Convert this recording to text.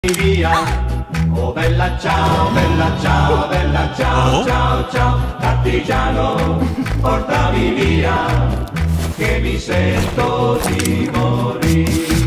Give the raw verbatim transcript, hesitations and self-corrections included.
via. Oh bella ciao, bella ciao, bella ciao, Oh. ciao, ciao, partigiano, portami via, che mi sento di morire.